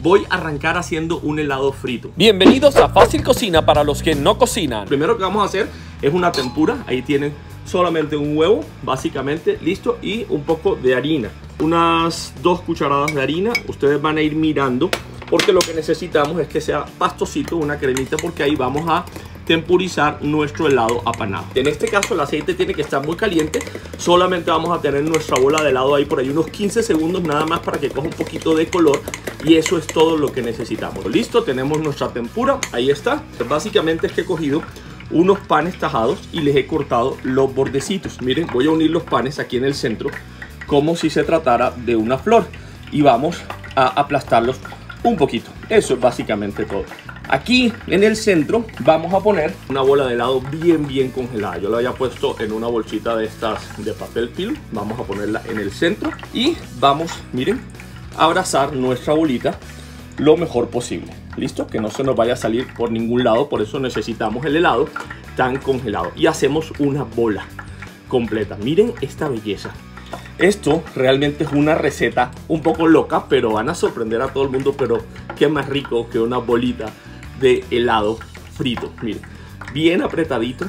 voy a arrancar haciendo un helado frito. Bienvenidos a Fácil Cocina para los que no cocinan. Lo primero que vamos a hacer es una tempura. Ahí tienen solamente un huevo, básicamente, listo, y un poco de harina. Unas 2 cucharadas de harina. Ustedes van a ir mirando, porque lo que necesitamos es que sea pastosito, una cremita, porque ahí vamos a tempurizar nuestro helado apanado. En este caso el aceite tiene que estar muy caliente. Solamente vamos a tener nuestra bola de helado ahí por ahí unos 15 segundos nada más para que coja un poquito de color, y eso es todo lo que necesitamos. Listo, tenemos nuestra tempura, ahí está. Básicamente es que he cogido unos panes tajados y les he cortado los bordecitos. Miren, voy a unir los panes aquí en el centro como si se tratara de una flor y vamos a aplastarlos un poquito. Eso es básicamente todo. Aquí en el centro vamos a poner una bola de helado bien congelada. Yo la había puesto en una bolsita de estas de papel film. Vamos a ponerla en el centro y vamos, miren, a abrazar nuestra bolita lo mejor posible. Listo, que no se nos vaya a salir por ningún lado. Por eso necesitamos el helado tan congelado. Y hacemos una bola completa. Miren esta belleza. Esto realmente es una receta un poco loca, pero van a sorprender a todo el mundo. Pero qué más rico que una bolita de helado frito. Miren, bien apretadito,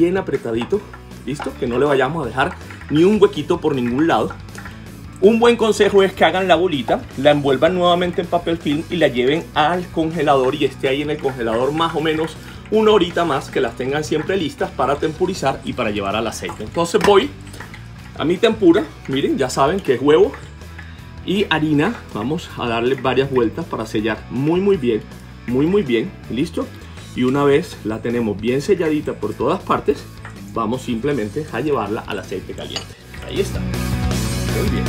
listo, que no le vayamos a dejar ni un huequito por ningún lado. Un buen consejo es que hagan la bolita, la envuelvan nuevamente en papel film y la lleven al congelador y esté ahí en el congelador más o menos una horita más, que las tengan siempre listas para tempurizar y para llevar al aceite. Entonces voy a mi tempura. Miren, ya saben que es huevo y harina. Vamos a darle varias vueltas para sellar muy bien, listo. Y una vez la tenemos bien selladita por todas partes, vamos simplemente a llevarla al aceite caliente. Ahí está. Muy bien.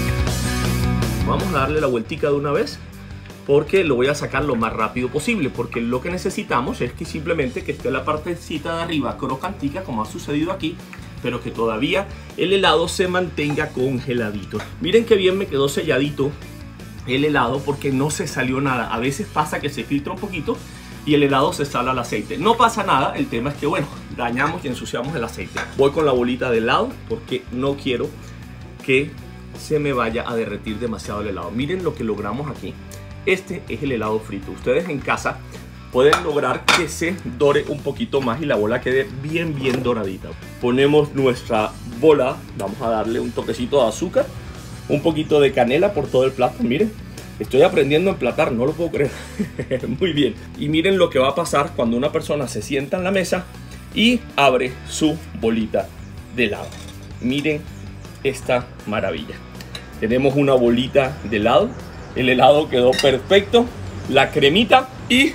Vamos a darle la vueltica de una vez, porque lo voy a sacar lo más rápido posible, porque lo que necesitamos es que simplemente que esté la partecita de arriba crocantica, como ha sucedido aquí, pero que todavía el helado se mantenga congeladito. Miren qué bien me quedó selladito el helado, porque no se salió nada. A veces pasa que se filtra un poquito y el helado se sale al aceite. No pasa nada, el tema es que, bueno, dañamos y ensuciamos el aceite. Voy con la bolita de helado porque no quiero que se me vaya a derretir demasiado el helado. Miren lo que logramos aquí. Este es el helado frito. Ustedes en casa pueden lograr que se dore un poquito más y la bola quede bien doradita. Ponemos nuestra bola, vamos a darle un toquecito de azúcar, un poquito de canela por todo el plato. Miren, estoy aprendiendo a emplatar, no lo puedo creer. Muy bien. Y miren lo que va a pasar cuando una persona se sienta en la mesa y abre su bolita de helado. Miren esta maravilla. Tenemos una bolita de helado. El helado quedó perfecto. La cremita y...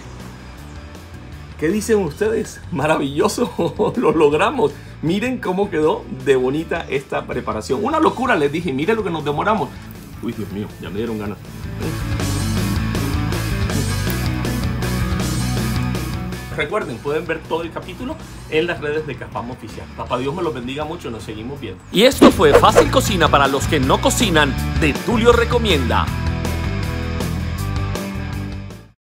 ¿qué dicen ustedes? Maravilloso. Lo logramos. Miren cómo quedó de bonita esta preparación. Una locura, les dije. Miren lo que nos demoramos. Uy, Dios mío, ya me dieron ganas. Recuerden, pueden ver todo el capítulo en las redes de Caspam Oficial. Papá Dios me los bendiga mucho, nos seguimos viendo. Y esto fue Fácil Cocina para los que no cocinan, de Tulio Recomienda.